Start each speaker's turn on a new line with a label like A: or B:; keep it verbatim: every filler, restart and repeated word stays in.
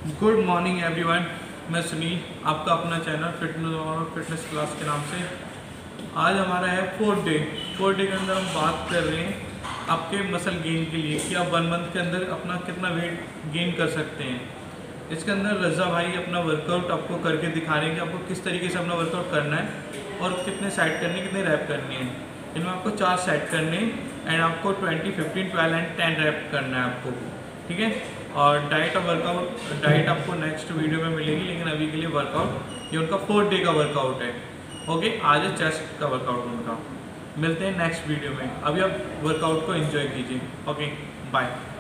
A: Good morning everyone, मैं सुनील, आपका अपना चैनल फिटनेस और फिटनेस क्लास के नाम से। आज हमारा है फोर्थ डे। फोर्थ डे के अंदर हम बात कर रहे हैं आपके मसल गेन के लिए कि आप वन मंथ के अंदर अपना कितना वेट गेन कर सकते हैं। इसके अंदर रज़ा भाई अपना वर्कआउट आपको करके दिखा रहे हैं कि आपको किस तरीके से अपना वर्कआउट करना है और कितने सेट करने कितने रैप करने हैं। इनमें आपको चार सेट करने एंड आपको twenty fifteen twelve and ten rep करना है आपको, ठीक है। और डाइट और वर्कआउट डाइट आपको नेक्स्ट वीडियो में मिलेगी, लेकिन अभी के लिए वर्कआउट ये उनका फोर्थ डे का वर्कआउट है। ओके, आज है चेस्ट का वर्कआउट उनका। मिलते हैं नेक्स्ट वीडियो में। अभी आप वर्कआउट को एंजॉय कीजिए। Okay, bye.